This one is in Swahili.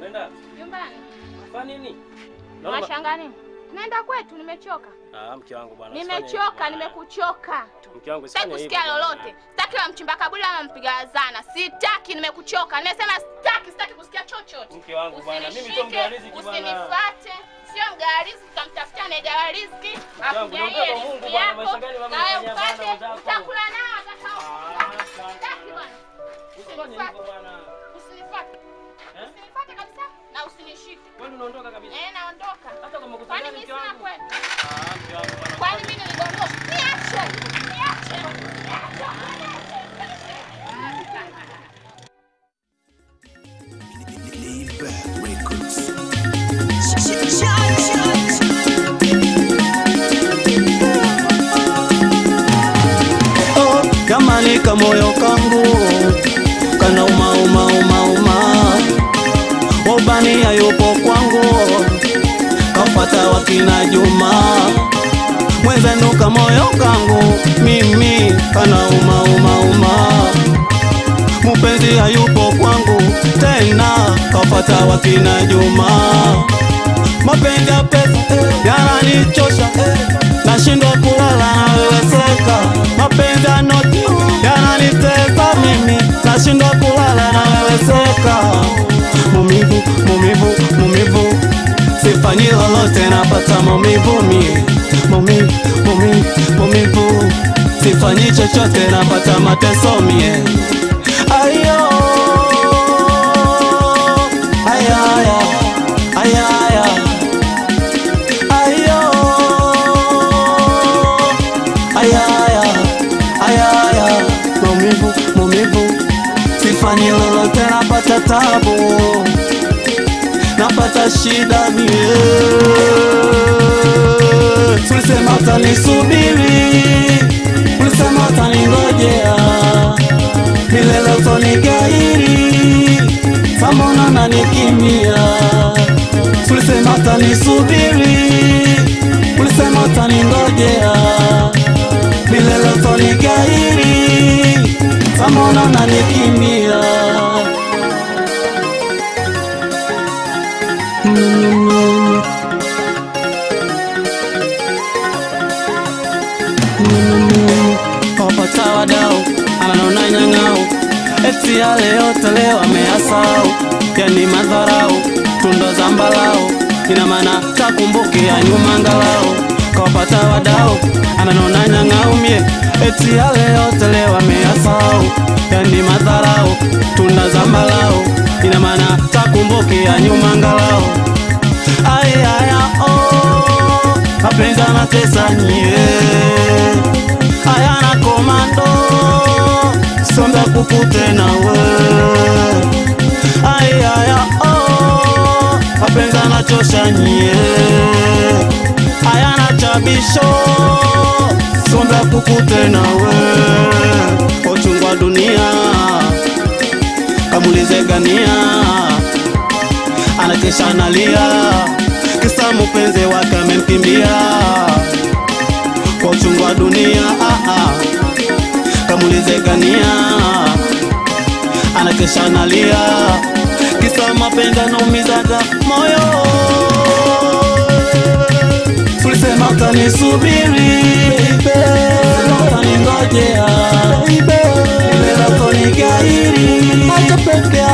Unaenda? Nyumbani. Kwa nini? Unashangaa nini? Naenda kwetu, nimechoka. Mke wangu bwana. Nimekuchoka. Mke wangu sitaki kusikia lolote. Sitaki wa mchimba kaburi ama mpiga azana. Sitaki, nimekuchoka. Nimesema sitaki kusikia chochote. Mke wangu bwana, mimi sio mgawa riziki bwana. Usinifuate. Sio mgawa riziki, tutamtafutia anayagawa riziki. Mungu bwana, maisha gani mama anafanya bwana? Utakula nao atakao. Sitaki bwana. Usinifuate bwana. Usinifuate. Usinifuate kabisa na usinishike. Kwani unaondoka kabisa? Naondoka. Hata kama ukutana mke wangu. Mke wangu bwana. Kwani mimi niligondosha? Niache. Jamani kamoyo kangu kana uma Wabani hayupo kwangu kafata wakina Juma mwenzenu kamoyo kangu mimi kana uma Mupenzi hayupo kwangu tena kafata wakina Juma Mapenzi ya pesa yananichosha nashindwa kulala na wewe seka Mapenzi ya noti yananitesa mimi nashindwa kulala na wewe seka Mumivu sifanyi lolote napata maumivu Mumivu sifanyi chochote napata mateso mie Ayo Maumivu sifanyi lolote napata tabu napata shida mie Ulisema utanisubiri Ulisema utaningojea milele utanigairi Samona nanikimia Ulisema utanisubiri Ulisema utaningojea milele utanigairi Samona nanikimia Kapata wadau ananona nyang'au eti yale yote leo ameyasahau yani madharau tundo za mbalau ina maana takumbukia nyuma angalau Kapata wadau ananona nyang'au mie eti yale yote leo ameyasahau yani madharau tundo za mbalau ina maana takumbukia nyuma angalau mapenzi yanatesa nyie ayana komando sonda kukute nawe mapenzi yanachosha nyie ayana chabisho sonda kukute nawe ochungwa dunia kamulize gania anakesha analia kisa mpenzi wake amemkimbia kwa uchungu wa dunia kamulize gania anakesha analia kisa mapenzi yanaumizaga moyo Ulisema utanisubiri utaningojea milele utanigairi